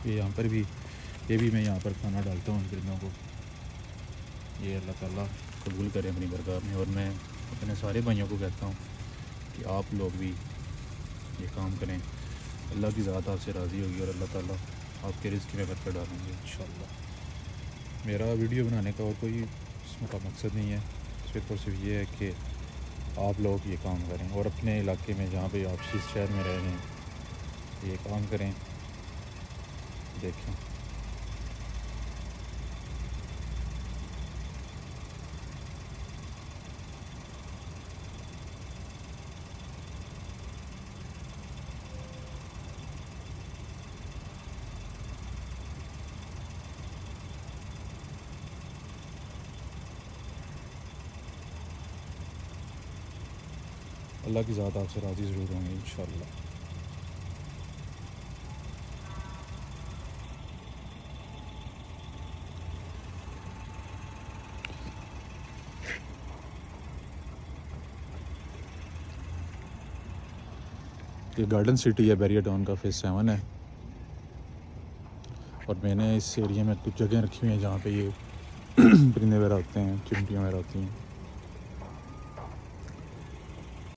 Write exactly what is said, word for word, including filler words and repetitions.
ये यहाँ पर भी, ये भी मैं यहाँ पर खाना डालता हूँ परिंदों को। ये अल्लाह ताला कबूल करें अपनी बरगाह में। और मैं अपने सारे भाइयों को कहता हूँ कि आप लोग भी ये काम करें। अल्लाह की ज़ात आपसे राज़ी होगी और अल्लाह ताला आपके रिज़्क़ में बरकत डालेंगे इंशाअल्लाह। मेरा वीडियो बनाने का और कोई इसमें का मकसद नहीं है, सिर्फ और सिर्फ ये है कि आप लोग ये काम करें और अपने इलाके में जहाँ पे आप जिस शहर में रह रहे हैं ये काम करें। देखें अल्लाह की ज़ात आपसे राज़ी ज़रूर होंगे इंशाअल्लाह। ये गार्डन सिटी है, बैरियर टाउन का फेज़ सेवन है। और मैंने इस एरिया में कुछ जगह रखी हुई हैं जहाँ पे ये परिंदे वगैरह होते हैं, चिमटियाँ वगैरह होती हैं।